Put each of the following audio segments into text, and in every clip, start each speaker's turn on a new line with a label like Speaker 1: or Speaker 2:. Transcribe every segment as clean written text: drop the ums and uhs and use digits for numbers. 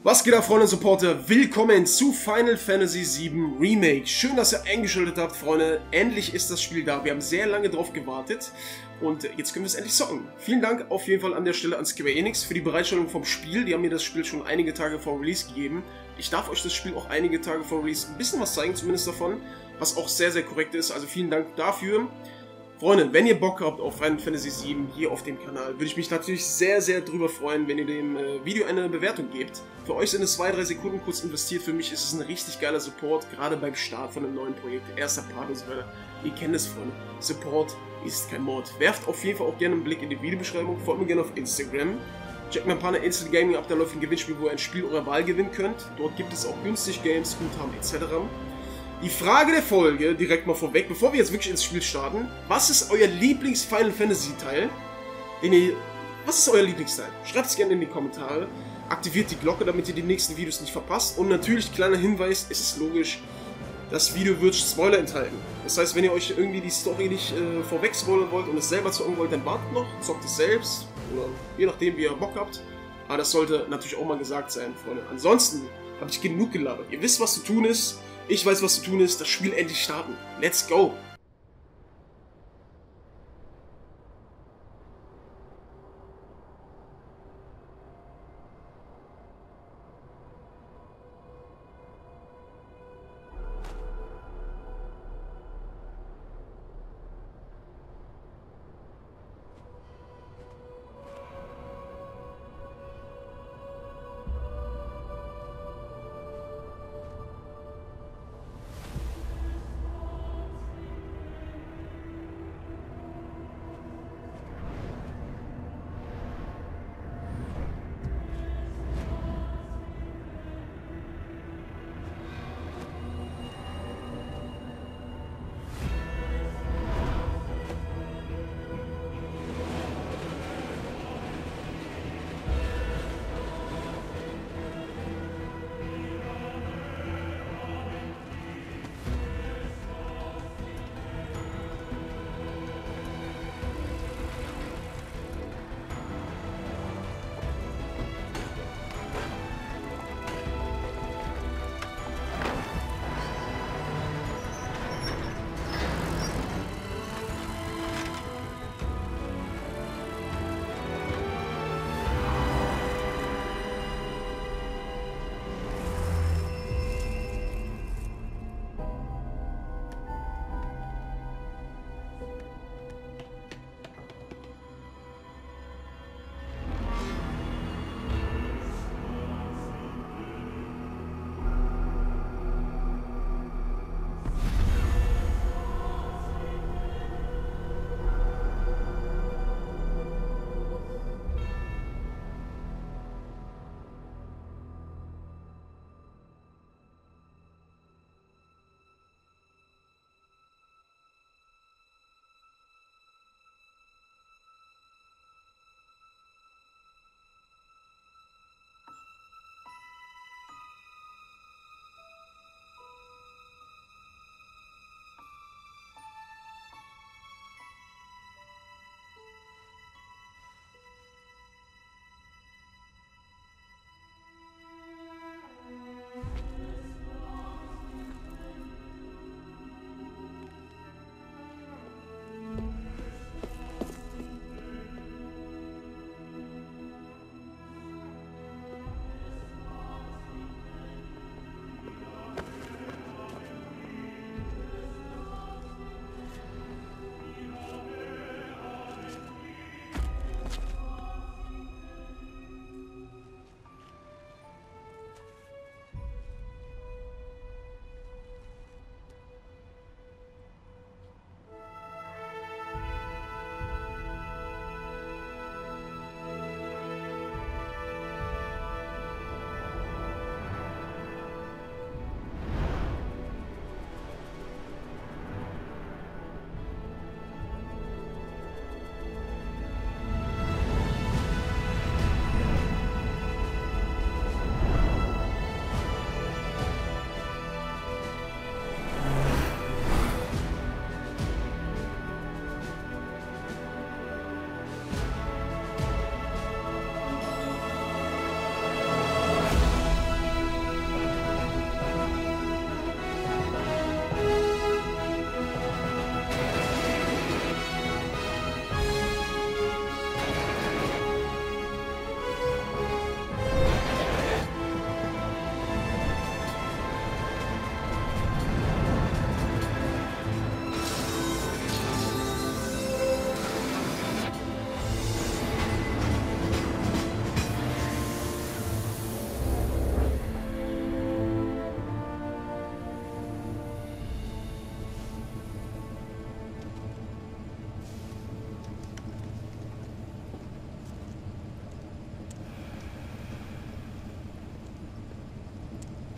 Speaker 1: Was geht ab, Freunde und Supporter? Willkommen zu Final Fantasy VII Remake. Schön, dass ihr eingeschaltet habt, Freunde. Endlich ist das Spiel da. Wir haben sehr lange drauf gewartet und jetzt können wir es endlich zocken. Vielen Dank auf jeden Fall an der Stelle an Square Enix für die Bereitstellung vom Spiel. Die haben mir das Spiel schon einige Tage vor Release gegeben. Ich darf euch das Spiel auch einige Tage vor Release ein bisschen was zeigen, zumindest davon, was auch sehr, sehr korrekt ist. Also vielen Dank dafür. Freunde, wenn ihr Bock habt auf Final Fantasy VII hier auf dem Kanal, würde ich mich natürlich sehr, sehr drüber freuen, wenn ihr dem Video eine Bewertung gebt. Für euch sind es 2-3 Sekunden kurz investiert, für mich ist es ein richtig geiler Support, gerade beim Start von einem neuen Projekt, erster Part und so weiter. Ihr kennt es, Freunde. Support ist kein Mord. Werft auf jeden Fall auch gerne einen Blick in die Videobeschreibung, folgt mir gerne auf Instagram. Checkt mir ein paar Instant Gaming ab, da läuft ein Gewinnspiel, wo ihr ein Spiel eurer Wahl gewinnen könnt. Dort gibt es auch günstig Games, Guthaben etc. Die Frage der Folge, direkt mal vorweg, bevor wir jetzt wirklich ins Spiel starten. Was ist euer Lieblings-Final Fantasy-Teil? Was ist euer Lieblingsteil? Schreibt es gerne in die Kommentare. Aktiviert die Glocke, damit ihr die nächsten Videos nicht verpasst. Und natürlich, kleiner Hinweis, es ist logisch, das Video wird Spoiler enthalten. Das heißt, wenn ihr euch irgendwie die Story nicht vorweg spoilern wollt und es selber zocken wollt, dann wartet noch, zockt es selbst. Oder je nachdem, wie ihr Bock habt. Aber das sollte natürlich auch mal gesagt sein, Freunde. Ansonsten habe ich genug gelabert. Ihr wisst, was zu tun ist. Ich weiß, was zu tun ist. Das Spiel endlich starten. Let's go!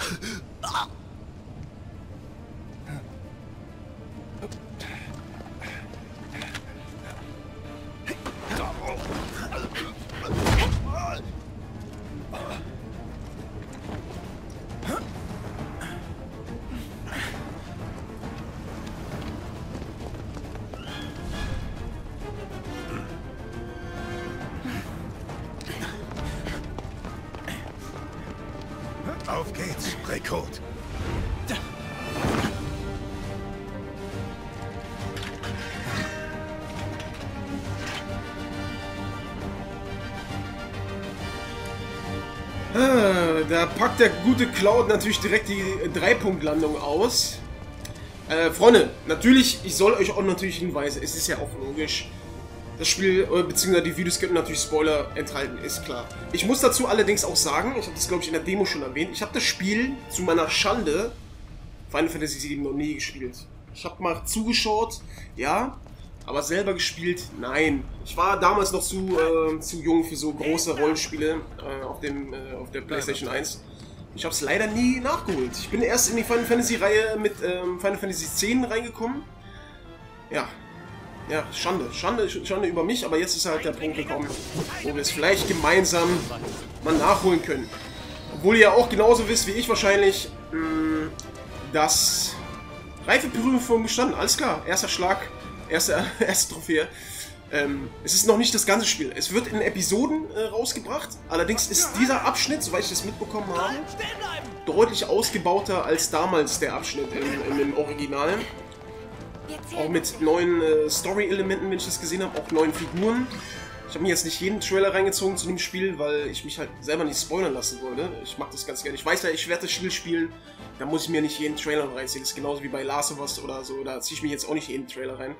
Speaker 2: Auf geht's, Rekrut.
Speaker 1: Da packt der gute Cloud natürlich direkt die 3-Punkt-Landung aus. Freunde, natürlich, ich soll euch auch natürlich hinweisen, es ist ja auch logisch, das Spiel, beziehungsweise die Videos könnten natürlich Spoiler enthalten, ist klar. Ich muss dazu allerdings auch sagen, ich habe das glaube ich in der Demo schon erwähnt, ich habe das Spiel zu meiner Schande Final Fantasy VII noch nie gespielt. Ich habe mal zugeschaut, ja, aber selber gespielt, nein. Ich war damals noch zu jung für so große Rollenspiele auf der PlayStation 1. Ich habe es leider nie nachgeholt. Ich bin erst in die Final Fantasy Reihe mit Final Fantasy X reingekommen. Ja. Ja, Schande über mich, aber jetzt ist halt der Punkt gekommen, wo wir es vielleicht gemeinsam mal nachholen können. Obwohl ihr ja auch genauso wisst wie ich wahrscheinlich, dass Reifeprüfung bestanden. Alles klar, erster Schlag, erste Trophäe. Es ist noch nicht das ganze Spiel. Es wird in Episoden rausgebracht. Allerdings ist dieser Abschnitt, soweit ich das mitbekommen habe, deutlich ausgebauter als damals der Abschnitt im Original. Auch mit neuen Story-Elementen, wenn ich das gesehen habe, auch neuen Figuren. Ich habe mir jetzt nicht jeden Trailer reingezogen zu dem Spiel, weil ich mich halt selber nicht spoilern lassen wollte. Ich mag das ganz gerne. Ich weiß ja, ich werde das Spiel spielen, da muss ich mir nicht jeden Trailer reinziehen. Das ist genauso wie bei Last of Us oder so, da ziehe ich mir jetzt auch nicht jeden Trailer rein.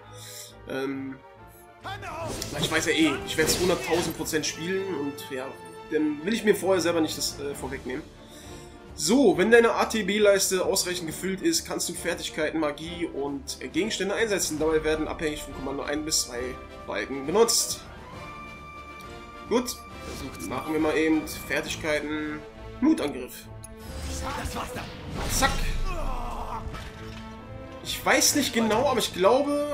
Speaker 1: Ich weiß ja eh, ich werde es 100.000% spielen und ja, dann will ich mir vorher selber nicht das vorwegnehmen. So, wenn deine ATB-Leiste ausreichend gefüllt ist, kannst du Fertigkeiten, Magie und Gegenstände einsetzen. Dabei werden abhängig von Kommando 1 bis 2 Balken benutzt. Gut, machen wir mal eben Fertigkeiten, Blutangriff. Zack. Ich weiß nicht genau, aber ich glaube,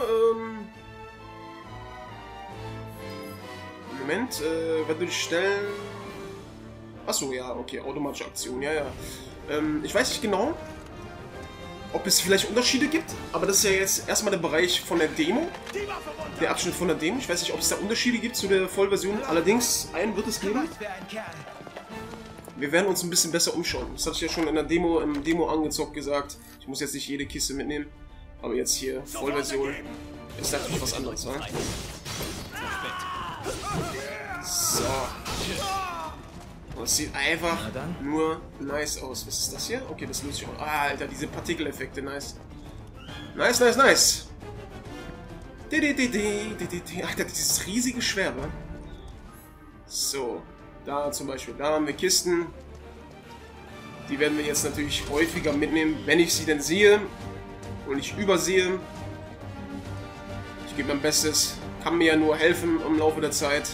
Speaker 1: Moment, wenn du dich stellen... Achso, ja, okay, automatische Aktion, ja. Ich weiß nicht genau, ob es vielleicht Unterschiede gibt, aber das ist ja jetzt erstmal der Bereich von der Demo, der Abschnitt von der Demo. Ich weiß nicht, ob es da Unterschiede gibt zu der Vollversion, allerdings einen wird es geben. Wir werden uns ein bisschen besser umschauen. Das hatte ich ja schon in der Demo, im Demo angezockt gesagt. Ich muss jetzt nicht jede Kiste mitnehmen, aber jetzt hier Vollversion ist natürlich was anderes, ne? So. Das sieht einfach nur nice aus. Was ist das hier? Okay, das löst sich auch. Ah, Alter, diese Partikeleffekte, nice. Nice. Alter, dieses riesige Schwert, ne? So, da zum Beispiel, da haben wir Kisten. Die werden wir jetzt natürlich häufiger mitnehmen, wenn ich sie denn sehe und nicht übersehe. Ich gebe mein Bestes, kann mir ja nur helfen im Laufe der Zeit.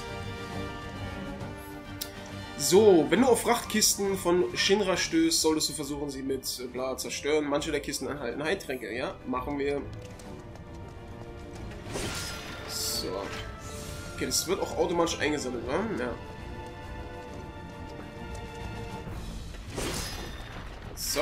Speaker 1: So, wenn du auf Frachtkisten von Shinra stößt, solltest du versuchen, sie mit bla zerstören. Manche der Kisten enthalten Heiltränke, ja? Machen wir. So. Okay, das wird auch automatisch eingesammelt, ne? Ja. So.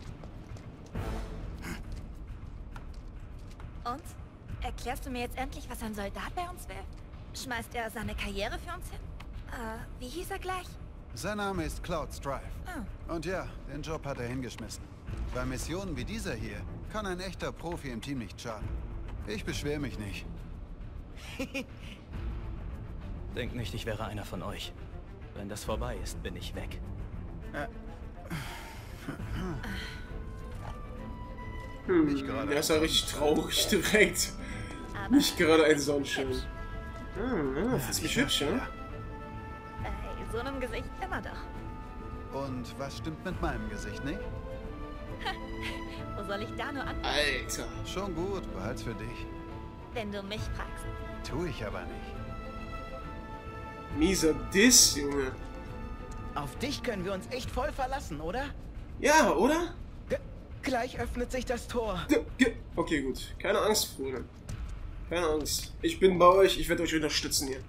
Speaker 3: Und? Erklärst du mir jetzt endlich, was ein Soldat bei uns will? Schmeißt er seine Karriere für uns hin? Wie hieß er gleich?
Speaker 2: Sein Name ist Cloud Strife.
Speaker 3: Oh.
Speaker 2: Und ja, den Job hat er hingeschmissen. Bei Missionen wie dieser hier kann ein echter Profi im Team nicht schaden. Ich beschwere mich nicht.
Speaker 4: Denk nicht, ich wäre einer von euch. Wenn das vorbei ist, bin ich weg.
Speaker 1: Der ist ja richtig traurig direkt. Aber nicht gerade ein Sonnenschein. Das ist mich hübsch, ne?
Speaker 3: Bei so einem Gesicht immer doch.
Speaker 2: Und was stimmt mit meinem Gesicht nicht?
Speaker 3: Wo soll ich da nur an?
Speaker 1: Alter.
Speaker 2: Schon gut, behalt's für dich.
Speaker 3: Wenn du mich fragst.
Speaker 2: Tu ich aber nicht.
Speaker 1: Mieser Diss, Junge.
Speaker 4: Auf dich können wir uns echt voll verlassen, oder?
Speaker 1: Ja, oder?
Speaker 5: Gleich öffnet sich das Tor.
Speaker 1: Okay, gut. Keine Angst, Freunde. Keine Angst. Ich bin bei euch. Ich werde euch unterstützen hier.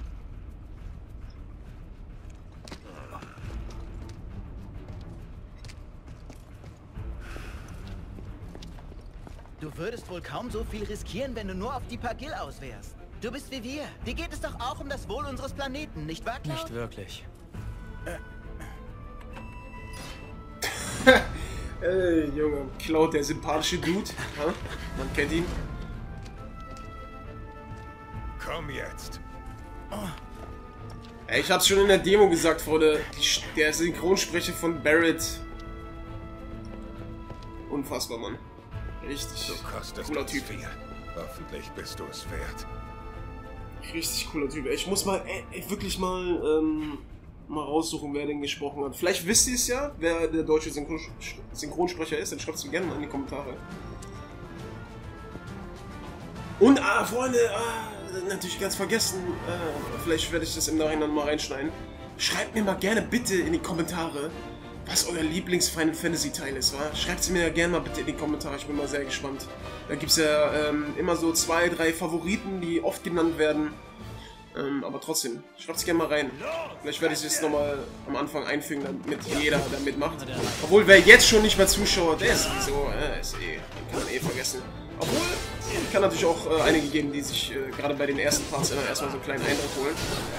Speaker 5: Du würdest wohl kaum so viel riskieren, wenn du nur auf die Pagil aus wärst. Du bist wie wir. Dir geht es doch auch um das Wohl unseres Planeten, nicht wahr, Cloud?
Speaker 4: Nicht wirklich.
Speaker 1: Ey, Junge. Cloud, der sympathische Dude. Ja? Man kennt ihn.
Speaker 6: Komm jetzt.
Speaker 1: Ey, ich hab's schon in der Demo gesagt, Freunde. Der Synchronsprecher von Barrett. Unfassbar, Mann. Richtig
Speaker 6: Du kostest
Speaker 1: cooler
Speaker 6: uns
Speaker 1: Typ.
Speaker 6: viel. Hoffentlich bist du es wert.
Speaker 1: Richtig cooler Typ. Ich muss mal wirklich mal raussuchen, wer den gesprochen hat. Vielleicht wisst ihr es ja, wer der deutsche Synchronsprecher ist. Dann schreibt es mir gerne mal in die Kommentare. Und, Freunde, natürlich ganz vergessen. Vielleicht werde ich das im Nachhinein mal reinschneiden. Schreibt mir mal gerne bitte in die Kommentare, was euer Lieblings-Final Fantasy-Teil ist, wa? Schreibt es mir ja gerne mal bitte in die Kommentare, ich bin mal sehr gespannt. Da gibt es ja immer so 2, 3 Favoriten, die oft genannt werden. Aber trotzdem, schreibt es gerne mal rein. Vielleicht werde ich es nochmal am Anfang einfügen, damit jeder da mitmacht. Obwohl, wer jetzt schon nicht mehr zuschaut, der ist sowieso, den kann man vergessen. Obwohl, es kann natürlich auch einige geben, die sich gerade bei den ersten Parts immer erstmal so einen kleinen Eindruck holen.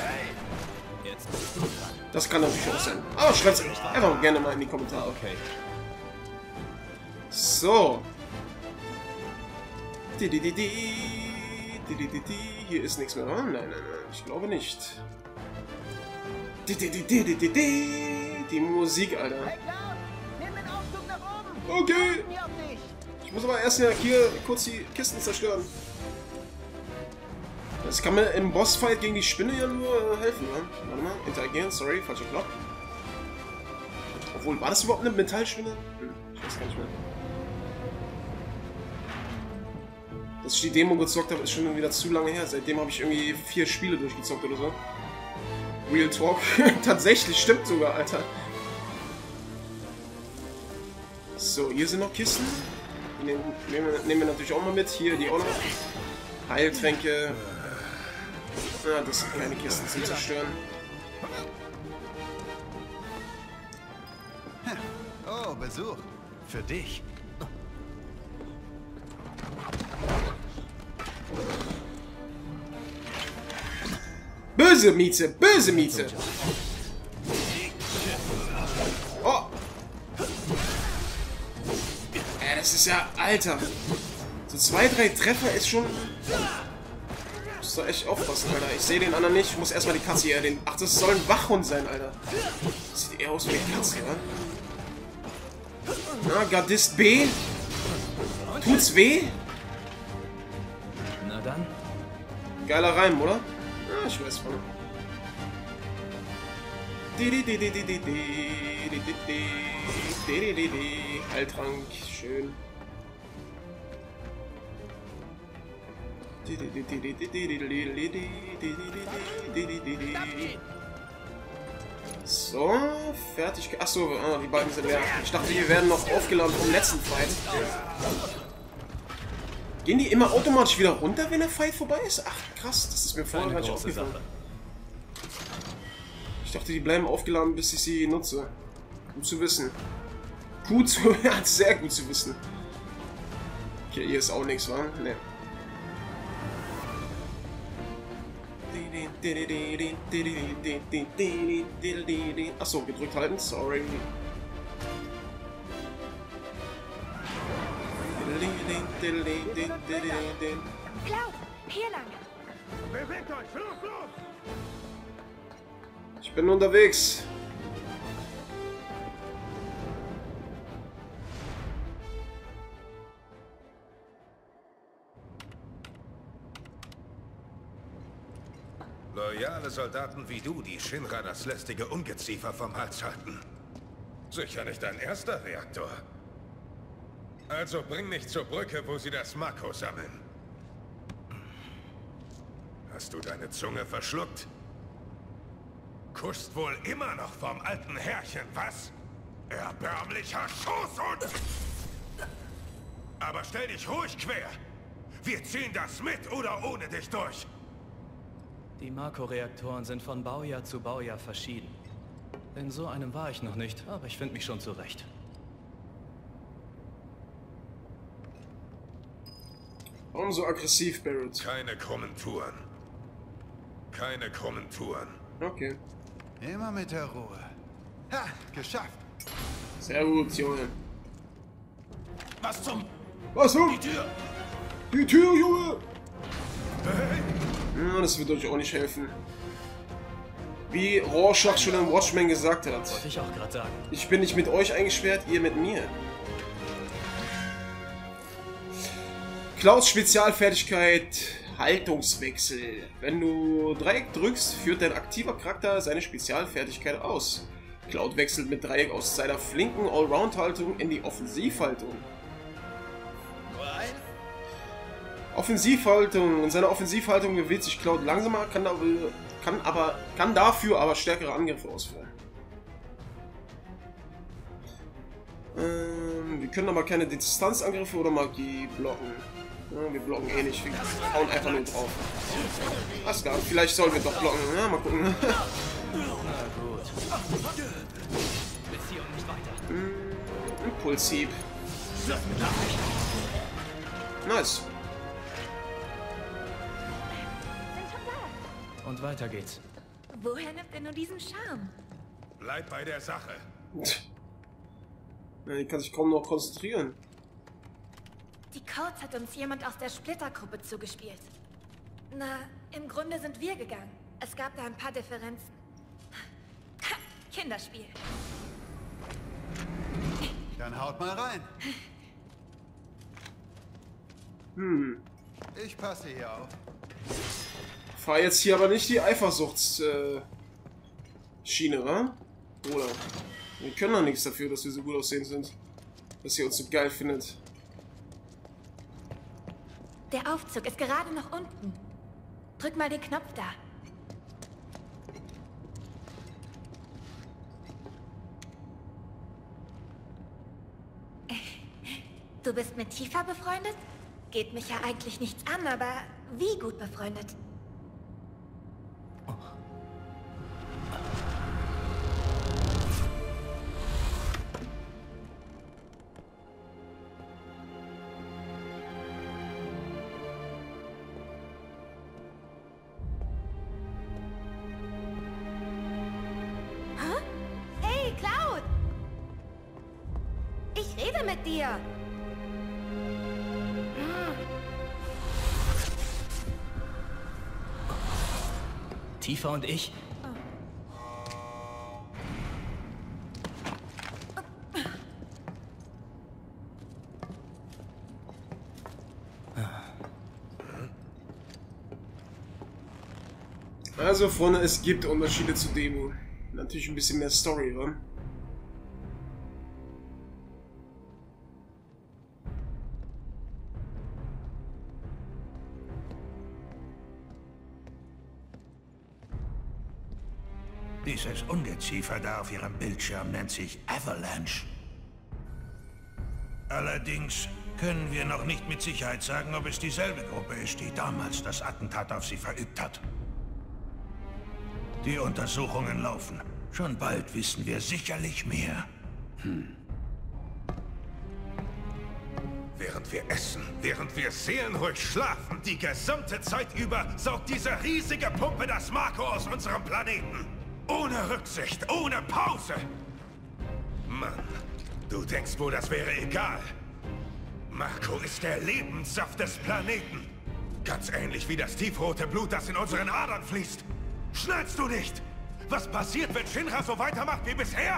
Speaker 1: Das kann natürlich auch sein. Aber schreibt es einfach gerne mal in die Kommentare.
Speaker 4: Okay.
Speaker 1: So. Hier ist nichts mehr. Oh, nein, ich glaube nicht. Die Musik, Alter.
Speaker 5: Hey, Cloud! Nimm den Aufzug nach oben!
Speaker 1: Okay.
Speaker 5: Wir warten auf dich.
Speaker 1: Ich muss aber erst ja hier kurz die Kisten zerstören. Das kann mir im Bossfight gegen die Spinne ja nur helfen, ne? Warte mal, interagieren, sorry, falscher Knopf. Obwohl, war das überhaupt eine Metallspinne? Ich weiß gar nicht mehr. Dass ich die Demo gezockt habe, ist schon wieder zu lange her. Seitdem habe ich irgendwie 4 Spiele durchgezockt oder so. Real Talk. Tatsächlich, stimmt sogar, Alter. So, hier sind noch Kisten. Die nehmen wir natürlich auch mal mit. Hier, die auch noch. Heiltränke. Ah, das sind keine Kisten zum Zerstören.
Speaker 2: Oh, Besuch. Für dich.
Speaker 1: Böse Mieze! Böse Mieze! Oh! Das ist ja... Alter! So 2, 3 Treffer ist schon... Muss da echt aufpassen, Alter. Ich sehe den anderen nicht. Ich muss erstmal die Katze hier... Ach, das soll ein Wachhund sein, Alter. Das sieht eher aus wie eine Katze, ja? Na, Gardist B? Tut's weh?
Speaker 4: Na dann.
Speaker 1: Geiler Reim, oder? Ja, ich weiß von. Heiltrank, schön. So, fertig. Achso, die beiden sind leer. Ich dachte, die werden noch aufgeladen vom letzten Fight. Gehen die immer automatisch wieder runter, wenn der Fight vorbei ist? Ach, krass, das ist mir vorher gar nicht aufgefallen. Ich dachte, die bleiben aufgeladen, bis ich sie nutze. Gut zu wissen. Gut zu... Ja, sehr gut zu wissen. Okay, hier ist auch nichts, wa? Ne. Achso, gedrückt halten, sorry.
Speaker 3: Cloud, hier lang.
Speaker 6: Bewegt euch! Los, los!
Speaker 1: Ich bin unterwegs.
Speaker 6: Loyale Soldaten wie du, die Shinra das lästige Ungeziefer vom Hals halten. Sicher nicht dein erster Reaktor. Also bring mich zur Brücke, wo sie das Mako sammeln. Hast du deine Zunge verschluckt? Kuschst wohl immer noch vom alten Herrchen, was? Erbärmlicher Schoßhund! Aber stell dich ruhig quer. Wir ziehen das mit oder ohne dich durch.
Speaker 4: Die Mako-Reaktoren sind von Baujahr zu Baujahr verschieden. In so einem war ich noch nicht, aber ich finde mich schon zurecht.
Speaker 1: Warum so aggressiv, Barrett?
Speaker 6: Keine krummen Touren. Keine krummen Touren.
Speaker 1: Okay.
Speaker 2: Immer mit der Ruhe. Ha, geschafft.
Speaker 1: Sehr gut, Junge.
Speaker 4: Was zum...
Speaker 1: Was du?
Speaker 4: Die Tür!
Speaker 1: Die Tür, Junge!
Speaker 6: Hey,
Speaker 1: Ja, das wird euch auch nicht helfen. Wie Rorschach schon im Watchmen gesagt hat.
Speaker 4: Wollte ich auch gerade sagen.
Speaker 1: Ich bin nicht mit euch eingesperrt, ihr mit mir. Clouds Spezialfertigkeit Haltungswechsel. Wenn du Dreieck drückst, führt dein aktiver Charakter seine Spezialfertigkeit aus. Cloud wechselt mit Dreieck aus seiner flinken Allround-Haltung in die Offensivhaltung. Offensivhaltung. In seiner Offensivhaltung bewegt sich Cloud langsamer, kann dafür aber stärkere Angriffe ausführen. Wir können aber keine Distanzangriffe oder Magie blocken. Ja, wir blocken eh nicht, wir hauen einfach nur drauf. Was klar, vielleicht sollen wir doch blocken. Ja, mal gucken.
Speaker 4: Na gut. Bis hier und nicht weiter.
Speaker 1: Impulshieb. Nice.
Speaker 3: Sind schon da.
Speaker 4: Und weiter geht's.
Speaker 3: Woher nimmt er nur diesen Charme?
Speaker 6: bleib bei der Sache.
Speaker 1: Ja, die kann sich kaum noch konzentrieren.
Speaker 3: Die Codes hat uns jemand aus der Splittergruppe zugespielt. Na, im Grunde sind wir gegangen. Es gab da ein paar Differenzen. Ha, Kinderspiel.
Speaker 2: Dann haut mal rein. Ich passe hier auf.
Speaker 1: Fahr jetzt hier aber nicht die Eifersuchtsschiene, wa? Oder? Wir können doch nichts dafür, dass wir so gut aussehen sind. Dass ihr uns so geil findet.
Speaker 3: Der Aufzug ist gerade noch unten. Drück mal den Knopf da. Du bist mit Tifa befreundet? Geht mich ja eigentlich nichts an, aber wie gut befreundet? Hä? Hey, Cloud! Ich rede mit dir!
Speaker 4: Tifa und ich?
Speaker 1: Also, Freunde, es gibt Unterschiede zu Demo. Natürlich ein bisschen mehr Story, wa?
Speaker 7: Dieses Ungeziefer da auf Ihrem Bildschirm nennt sich Avalanche. Allerdings können wir noch nicht mit Sicherheit sagen, ob es dieselbe Gruppe ist, die damals das Attentat auf Sie verübt hat. Die Untersuchungen laufen. Schon bald wissen wir sicherlich mehr.
Speaker 6: Während wir essen, während wir seelenruhig schlafen, die gesamte Zeit über saugt diese riesige Pumpe das Mako aus unserem Planeten. Ohne Rücksicht, ohne Pause. Mann, du denkst wohl, das wäre egal. Mako ist der Lebenssaft des Planeten. Ganz ähnlich wie das tiefrote Blut, das in unseren Adern fließt. Schnallst du nicht? Was passiert, wenn Shinra so weitermacht wie bisher?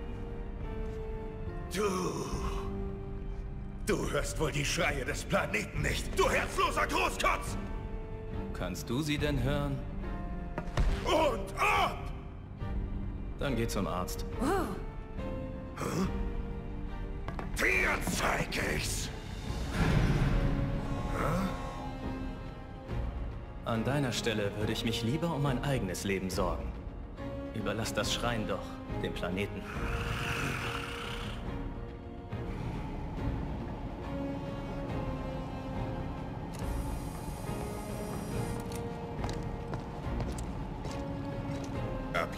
Speaker 6: Du hörst wohl die Schreie des Planeten nicht, du herzloser Großkotz!
Speaker 4: Kannst du sie denn hören?
Speaker 6: Und ab!
Speaker 4: Dann geh zum Arzt.
Speaker 6: Dir zeig ich's!
Speaker 4: An deiner Stelle würde ich mich lieber um mein eigenes Leben sorgen. Überlass das Schreien doch dem Planeten.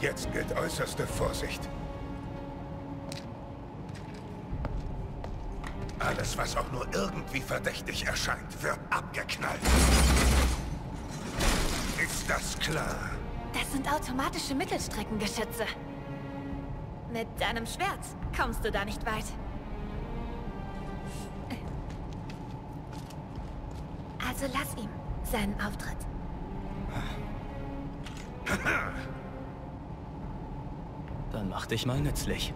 Speaker 6: Jetzt gilt äußerste Vorsicht. Alles, was auch nur irgendwie verdächtig erscheint, wird abgeknallt. Ist das klar?
Speaker 3: Das sind automatische Mittelstreckengeschütze. Mit deinem Schwert kommst du da nicht weit. Also lass ihm seinen Auftritt.
Speaker 4: Dann mach dich mal nützlich.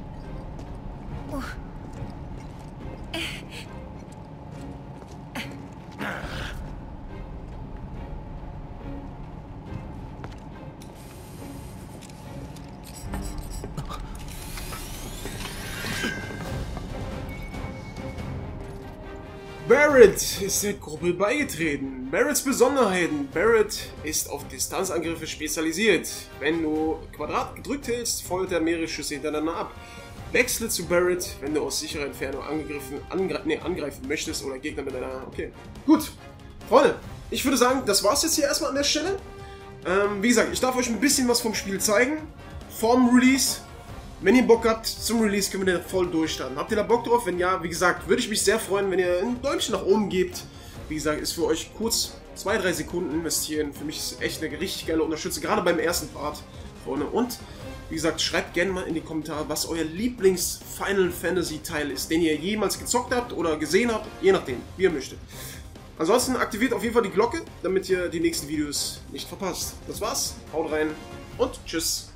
Speaker 1: Barret ist der Gruppe beigetreten. Barrets Besonderheiten. Barret ist auf Distanzangriffe spezialisiert. Wenn du Quadrat gedrückt hältst, feuert er mehrere Schüsse hintereinander ab. Wechsle zu Barret, wenn du aus sicherer Entfernung angreifen möchtest oder Gegner mit einer... Okay. Gut. Freunde, ich würde sagen, das war's jetzt hier erstmal an der Stelle. Wie gesagt, ich darf euch ein bisschen was vom Spiel zeigen. Vorm Release. Wenn ihr Bock habt, zum Release können wir den voll durchstarten. Habt ihr da Bock drauf? Wenn ja, wie gesagt, würde ich mich sehr freuen, wenn ihr ein Däumchen nach oben gebt. Wie gesagt, ist für euch kurz 2-3 Sekunden investieren. Für mich ist es echt eine richtig geile Unterstützung, gerade beim ersten Part, Freunde. Und, wie gesagt, schreibt gerne mal in die Kommentare, was euer Lieblings-Final Fantasy-Teil ist, den ihr jemals gezockt habt oder gesehen habt, je nachdem, wie ihr möchtet. Ansonsten aktiviert auf jeden Fall die Glocke, damit ihr die nächsten Videos nicht verpasst. Das war's, haut rein und tschüss.